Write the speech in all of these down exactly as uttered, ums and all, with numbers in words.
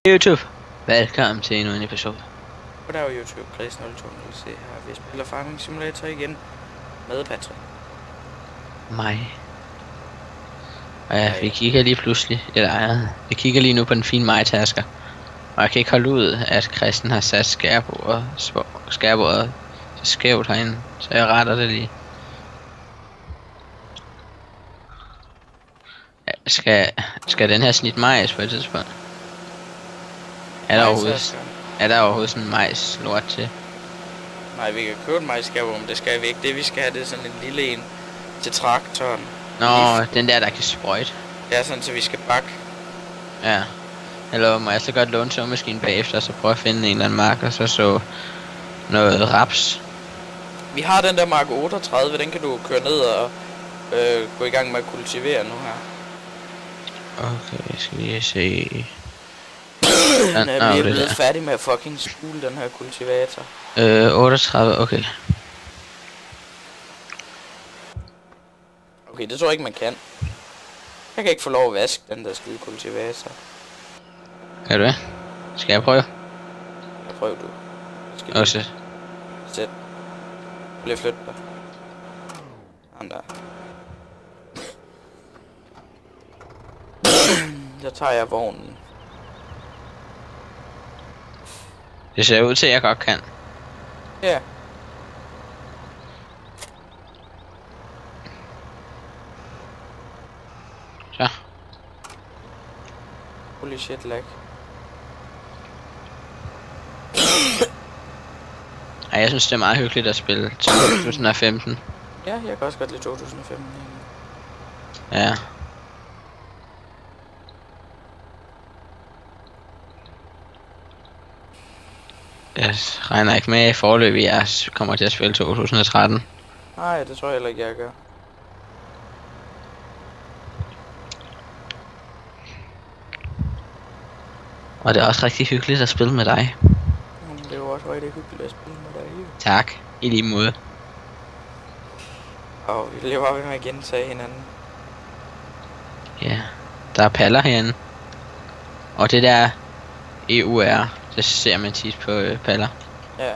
YouTube, velkommen til endnu en episode. Goddag YouTube, Chris nul to nul C her. Vi spiller Farming Simulator igen med Patrick. Mig. Og ja, vi kigger lige pludselig, eller ja, vi kigger lige nu på den fine majtasker. Og jeg kan ikke holde ud, at Christian har sat skærbordet, skærbordet skævt herinde, så jeg retter det lige. Ja, skal, skal den her snit majs på et tidspunkt? Er der overhovedet, er der overhovedet sådan en majs lort til? Nej, vi kan købe en majsskærber, men det skal vi ikke. Det vi skal have, det er sådan en lille en til traktoren. Nå, lige den der, der kan sprøjte. Ja, sådan så vi skal bakke. Ja. Eller må jeg så godt låne såmaskinen bagefter, og så prøve at finde en eller anden mark, og så så noget raps. Vi har den der mark otteogtredive, den kan du køre ned og øh, gå i gang med at kultivere nu her. Okay, skal vi se. Den, ja, vi er blevet færdige med at fucking spule den her kultivator. Øh, otteogtredive, okay. Okay, det tror jeg ikke man kan. Jeg kan ikke få lov at vaske den der skide kultivator. Kan du det? Skal jeg prøve? Jeg prøver du. Skal du sæt. Sæt. Bliv flyt dig. Sådan der. Så tager jeg vognen. Det ser ud til at jeg godt kan. Ja. Yeah. Så. Holy shit lag. Ej, jeg synes det er meget hyggeligt at spille to tusind og femten. Ja, jeg kan også godt lide to tusind og femten. Ja. Jeg regner ikke med i forløbet, jeg kommer til at spille to tusind og tretten. Nej, det tror jeg heller ikke, jeg gør. Og det er også rigtig hyggeligt at spille med dig. Mm, det er jo også rigtig hyggeligt at spille med dig. Tak, i lige måde. Og vi lever ved med at gentage hinanden. Ja, der er paller herinde. Og det der E U R, det ser man tit på øh, paller. Ja.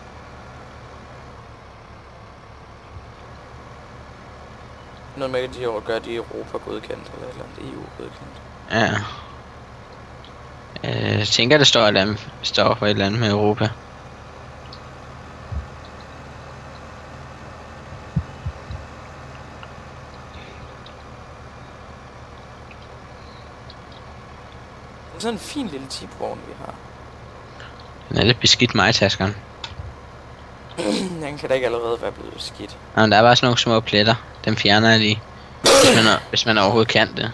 Noget med, at de år gør de Europa godkendt, eller et eller andet E U godkendt. Ja. Øh, jeg tænker, det står, at det står for et eller andet med Europa. Det er sådan en fin lille tipvogn, vi har. Den er lidt beskidt majtaskeren. Den kan da ikke allerede være blevet beskidt. Nå, men der er bare sådan nogle små pletter. Dem fjerner jeg lige. Hvis man, hvis man overhovedet kan det.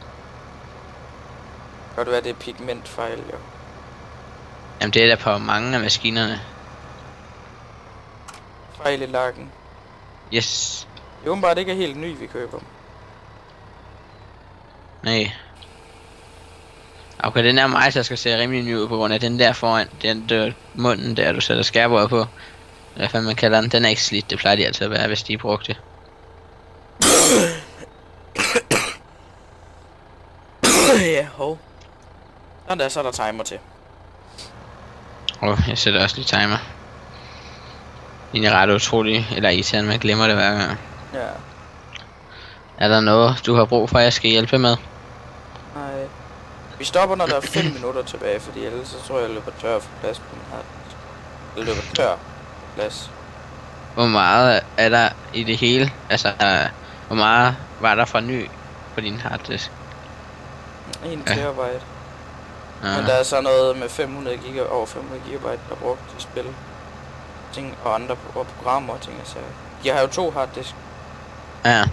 Godt være, det er pigmentfejl, jo. Jamen det er der på mange af maskinerne. Fejl i lakken. Yes. Det er åbenbart ikke er helt ny, vi køber. Nej. Okay, den der majtasker ser rimelig ny ud på grund af den der foran. Den der munden der, du sætter skærbordet på. Hvad fanden man kalder den. Den er ikke slidt. Det plejer de altid at være, hvis de brugte det. Ja, hov. Sådan der, så er der timer til. Åh, oh, jeg sætter også lige timer. Det er ret utroligt, eller irriterende, man glemmer det hver gang. Ja. Er der noget, du har brug for, at jeg skal hjælpe med? Nej. Vi stopper, når der er fem minutter tilbage, fordi ellers så tror jeg, jeg løber tør for plads på den her. Jeg løber tør plads. Hvor meget er der i det hele? Altså, uh, hvor meget var der fra ny på din harddisk? En ja. terabyte. Ja. Men der er så noget med fem hundrede gigabyte, over fem hundrede gigabyte, der er brugt til spil. Ting og andre og programmer og ting og sager. Jeg har jo to harddisk. Ja.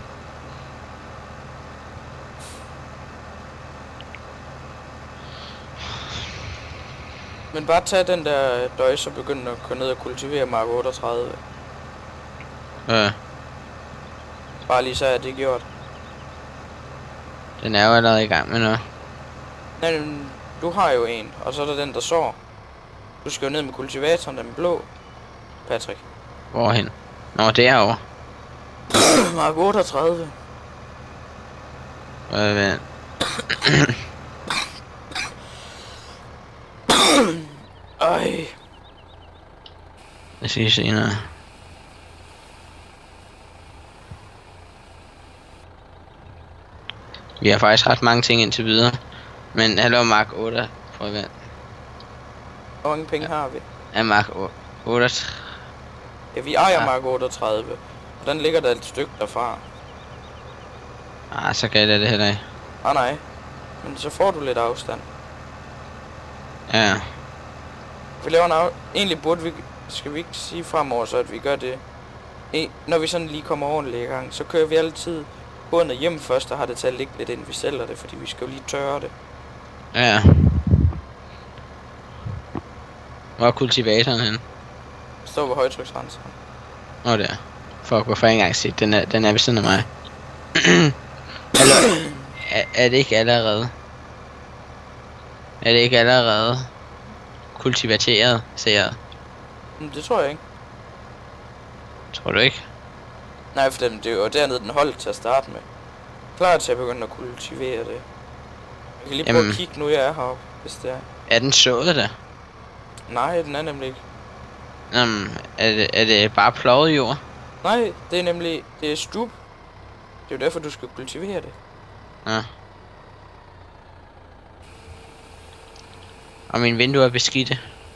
Men bare tag den der døjs og begynd at gå ned og kultivere mark otteogtredive. Ja. Bare lige så er det gjort. Den er jo allerede i gang med noget. Nej, men du har jo en, og så er der den, der sår. Du skal jo ned med kultivatoren, den blå. Patrick. Hvorhen? Nå, derovre. mark otteogtredive. Øh, Jeg skal senere. Vi har faktisk ret mange ting indtil videre. Men hallo Mark otte. Prøv at vente. Hvor mange penge ja. har vi? Ja, Mark otte. Ja, vi ejer ja. Mark otteogtredive. Hvordan ligger der et stykke derfra? Ah, så galt er det heller ikke. Ah, nej. Men så får du lidt afstand. Ja. Vi laver en af... Egentlig burde vi... Skal vi ikke sige fremover så, at vi gør det... E... Når vi sådan lige kommer ordentligt i gang, så kører vi altid bådene hjem først, og har det til at ligge lidt, inden vi sælger det, fordi vi skal jo lige tørre det. Ja. Hvor er kultivatoren henne? Står ved højtryksrenseren. Åh, oh, der. Fuck, hvorfor har jeg ikke engang set? Den er, den er ved siden af mig. Hallo? Er, er det ikke allerede? Er det ikke allerede kultivateret, ser jeg? Det tror jeg ikke. Tror du ikke? Nej, for den, det er jo dernede, den holdt til at starte med. Klar til at begynde at kultivere det. Jeg kan lige prøve Jamen, at kigge nu, jeg er heroppe, hvis det er. Er den sået der? Nej, den er nemlig ikke. Jamen, er det, er det bare pløjet jord? Nej, det er nemlig, det er stup. Det er jo derfor, du skal kultivere det. Ja. Og mine vinduer er beskidte.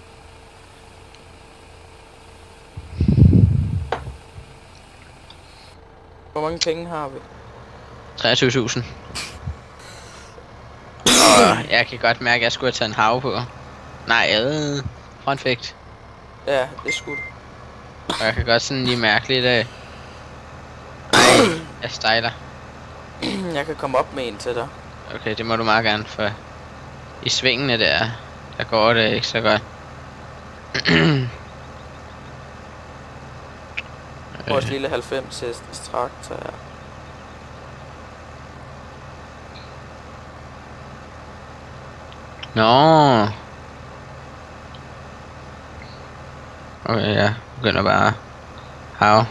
Hvor mange penge har vi? treogtyve tusind. Og jeg kan godt mærke, at jeg skulle have taget en hav på. Nej, øh, frontfægt. Ja, det skulle du. Og jeg kan godt sådan lige mærke lidt af... Ej, jeg stejler. Jeg kan komme op med en til dig. Okay, det må du meget gerne, for i svingene der, der går det ikke så godt. Vores lille halvfems hestes traktor her. Nå. Okay, jeg begynder bare. Hav.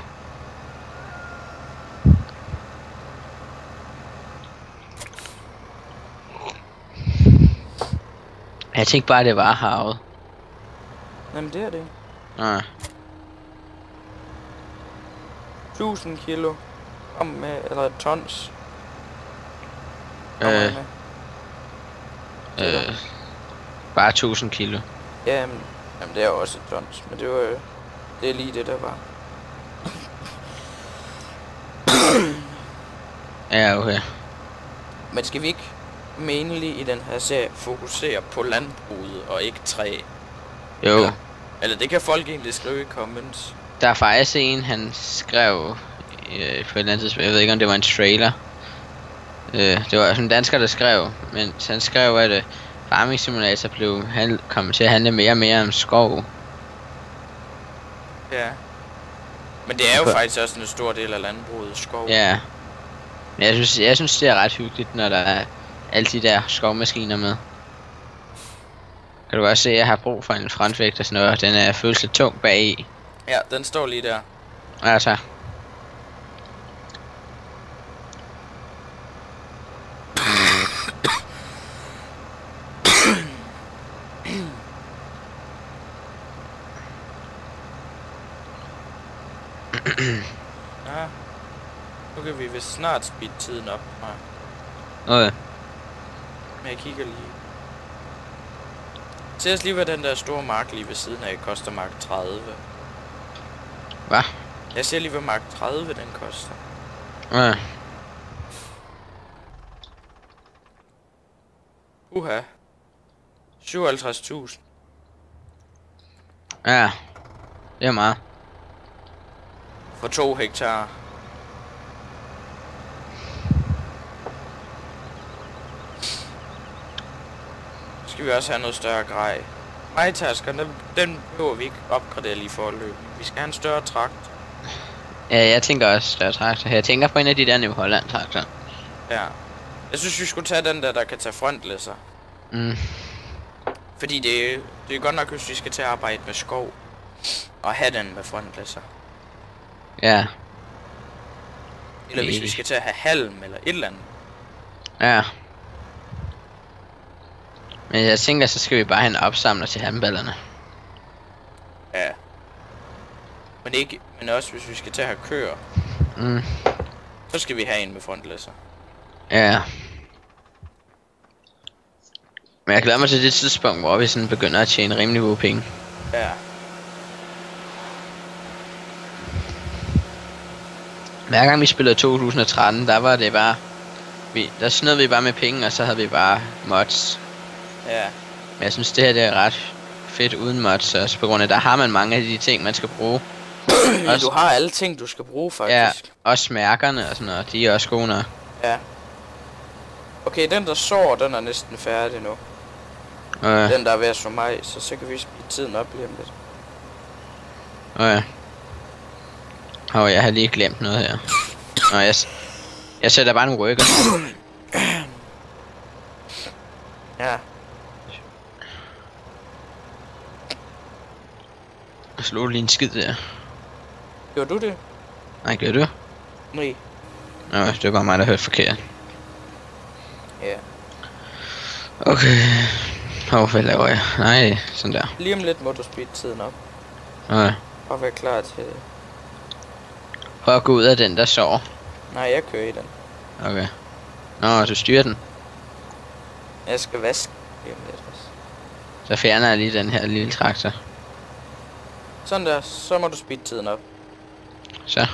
Jeg tænkte bare, det var havet. Jamen, det er det. Nej. tusind kilo. Kom med, eller tons. Øh. Øh. Bare tusind kilo. Jamen, jamen, det er jo også et tons, men det var jo... Det er lige det, der var. Ja, okay. Men skal vi ikke menelig i den her serie fokusere på landbruget og ikke træ? Jo. Eller, eller det kan folk egentlig skrive i comments. Der er faktisk en, han skrev øh, på et eller andet tidspunkt, jeg ved ikke om det var en trailer. Øh, det var sådan en dansker, der skrev, men han skrev, at øh, Farming Simulator blev han kom til at handle mere og mere om skov. Ja. Men det er jo faktisk også en stor del af landbruget, skov. Ja. Men jeg synes, jeg synes det er ret hyggeligt, når der er alle de der skovmaskiner med. Kan du også se, at jeg har brug for en frontvægt og sådan noget. Den er føles lidt tung bagi. Ja, den står lige der. Altså. Ja. Nu kan vi vist snart speede tiden op. Okay. Men jeg kigger lige. Se os lige, hvad den der store mark lige ved siden af koster mark tredive. Hvad? Jeg ser lige, hvad mark tredive den koster. Ja. Uha. syvoghalvtreds tusind. Ja. Det er meget. For to hektar. Skal vi også have noget større grej. Majtaskeren, den, den behøver vi ikke opgradere lige for at løbe. Vi skal have en større trakt. Ja, jeg tænker også større traktor. Jeg tænker på en af de der New Holland traktorer. Ja. Jeg synes, vi skulle tage den der, der kan tage frontlæsser. Mm. Fordi det, det er godt nok, hvis vi skal til at arbejde med skov. Og have den med frontlæsser. Ja. Eller hvis vi skal til at have halm eller et eller andet. Ja. Men jeg tænker, så skal vi bare have en opsamler til handballerne. Ja. Men ikke, men også hvis vi skal til at have køer. Mm. Så skal vi have en med frontlæsser. Ja. Men jeg glæder mig til det tidspunkt, hvor vi sådan begynder at tjene rimelig gode penge. Ja. Hver gang vi spillede to tusind og tretten, der var det bare... Vi, der snød vi bare med penge, og så havde vi bare mods. Ja. Men jeg synes, det her det er ret fedt uden mods også, på grund af, der har man mange af de ting, man skal bruge. Ja, du har alle ting, du skal bruge, faktisk. Ja, også mærkerne og sådan noget, de er også gode nok. Ja. Okay, den der sår, den er næsten færdig nu. Øh. Den der er ved at så mig, så så kan vi speede tiden op lige om lidt. Øh. Åh, jeg har lige glemt noget her. Nå, jeg, jeg sætter bare en rykker. Ja. Og slog du lige en skid der. Gjorde du det? Nej, gør du? Nej. Nå, det var bare mig, der hørte forkert. Ja. Okay. Åh, hvad laver jeg? Nej, sådan der. Lige om lidt må du speede tiden op. Okay. Og være klar til... Prøv at gå ud af den, der sover. Nej, jeg kører i den. Okay. Nå, du styrer den. Jeg skal vaske lige om lidt også. Så fjerner jeg lige den her lille traktor. Sådan der, så må du speede tiden op. Så.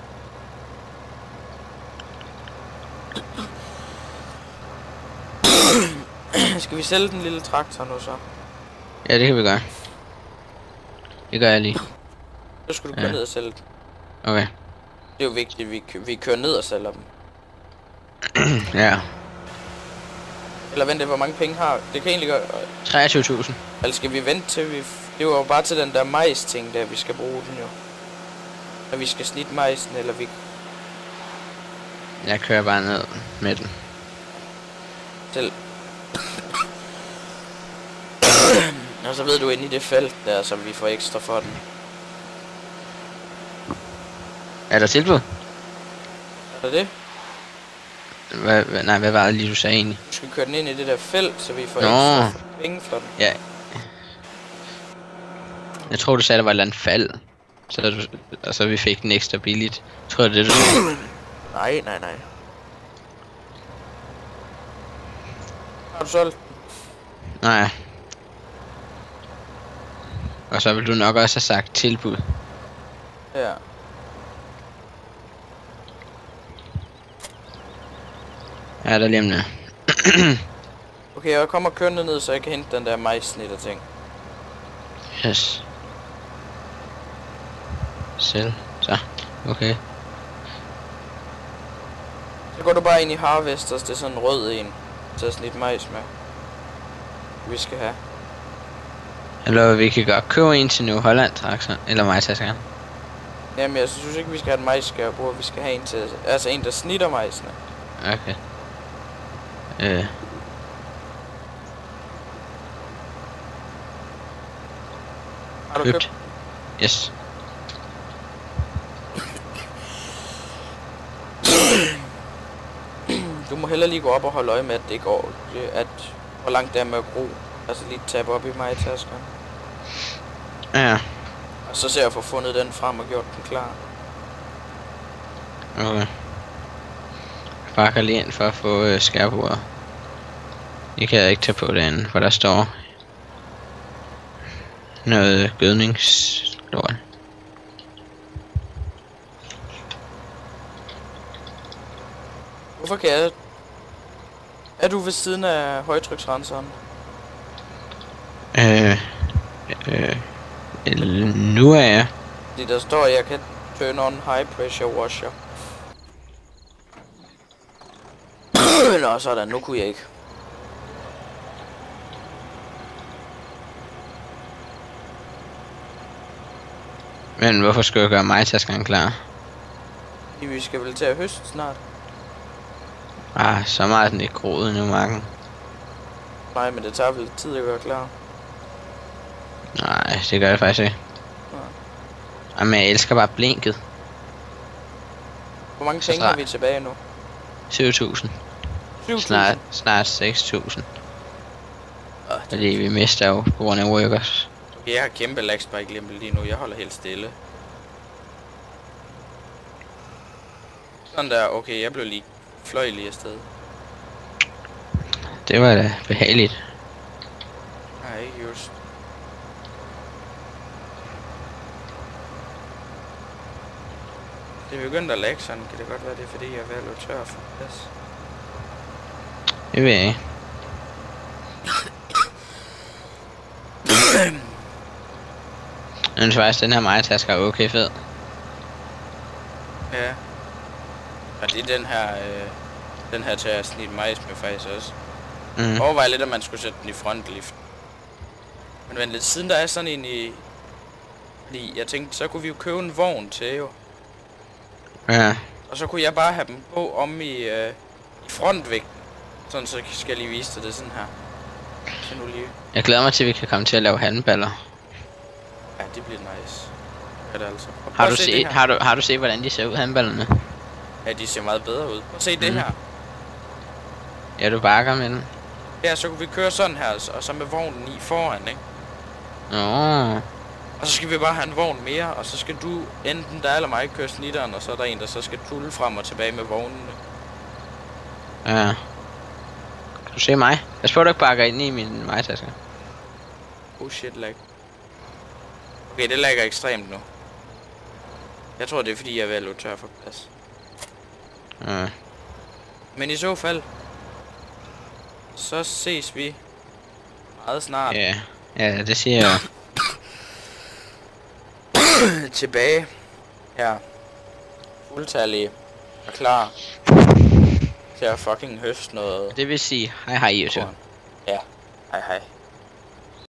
Skal vi sælge den lille traktor nu så? Ja, det kan vi gøre. Det gør jeg lige. Så skal du køre Ja. ned og sælge den. Okay. Det er jo vigtigt, at vi, kø vi kører ned og sælger dem. Ja. Eller vent, hvor mange penge har det kan egentlig gøre. treogtyve tusind. Eller skal vi vente til vi... Det var jo bare til den der majs ting der, vi skal bruge den jo. Når vi skal snitte majsen, eller vi... Jeg kører bare ned med den. Til... Og så ved du inde i det felt der, som vi får ekstra for den. Er der tilbud? Er det det? Hvad, hvad, nej, hvad var det lige, du sagde egentlig? Du skal køre den ind i det der felt, så vi får Nå. ekstra penge for den. Ja. Jeg tror, du sagde, der var et eller andet fald. Så, du, og så vi fik den ekstra billigt. Tror jeg, det er det, du sagde? Nej, nej, nej. Har du solgt? Nej. Og så vil du nok også have sagt tilbud. Ja. Ja, der lige om det. Okay, jeg kommer kørende ned, så jeg kan hente den der majssnit og ting. Yes. Selv. Så. Okay. Så går du bare ind i Harvesters, det er sådan en rød en. Så er snit majs med. Vi skal have. Eller vi kan godt købe en til New Holland traktor. Eller mig til gerne. Jamen, jeg synes ikke, vi skal have en majsskærebord. Vi skal have en til... Altså en, der snitter majsene. Okay. Øh. Har du Købt. købt? Yes. Du må heller lige gå op og holde øje med, at det går... At hvor langt det er med at gro. Altså lige tabe op i majtaskerne. Ja. Og så ser jeg at få fundet den frem og gjort den klar. Okay. Jeg bakker lige ind for at få øh, skærbordet. Det kan jeg ikke tage på derinde, for der står noget gødningslort. Hvorfor kan jeg... Er du ved siden af højtryksrenseren? Øh, øh, øh, nu er jeg. Fordi der står, at jeg kan turn on high pressure washer. Nå, sådan. Nu kunne jeg ikke. Men hvorfor skal jeg gøre mig taskeren klar? Fordi vi skal vel til at høste snart. Ah, så meget er den ikke groet endnu, marken. Nej, men det tager vel lidt tid at gøre klar. Nej, det gør det faktisk ikke. Jamen, jeg elsker bare blinket. Hvor mange Så penge har snart. vi tilbage nu? syv tusind. syv Snart, tusind. snart seks tusind. Åh, det- Fordi vi mister jo på grund af workers. Jeg har kæmpe lagsbike lige nu. Jeg holder helt stille. Sådan der, okay, jeg blev lige fløj lige afsted. Det var da behageligt. Nej, ikke just. Det er begyndt at lægge sådan, kan det godt være, det er fordi, jeg er ved at løbe tør for plads. Det ved jeg ikke. Jeg synes faktisk, den her Maja-taske er okay fed. Ja. Og det er den her, øh, den her til at snitte majs med faktisk også. Mm. Overvej lidt, om man skulle sætte den i frontlift. Men vent lidt, siden der er sådan en i... Fordi jeg tænkte, så kunne vi jo købe en vogn til jo. Ja. Og så kunne jeg bare have dem på om i, øh, i frontvægten. Sådan, så skal jeg lige vise dig det sådan her. Så nu lige. Jeg glæder mig til, at vi kan komme til at lave handballer. Ja, det bliver nice. Er det altså. Har du, se, har, du, har du set, hvordan de ser ud, handballerne? Ja, de ser meget bedre ud. Prøv at se mm. det her. Ja, du bakker med den. Ja, så kunne vi køre sådan her, altså, og så med vognen i foran, ikke? Nå. Og så skal vi bare have en vogn mere, og så skal du enten der eller mig køre snitteren, og så er der en, der så skal tulle frem og tilbage med vognene. Ja. Kan du se mig? Jeg spørger, du ikke bakker ind i min majtaske. Oh shit, lag. Okay, det lagger ekstremt nu. Jeg tror, det er fordi, jeg er ved at løbe tør for plads. Ja. Men i så fald, så ses vi meget snart. Ja, ja, det siger jeg. Tilbage her. Fuldtallige og klar til at fucking høste noget. Det vil sige, hej hej YouTube. Ja, hej hej.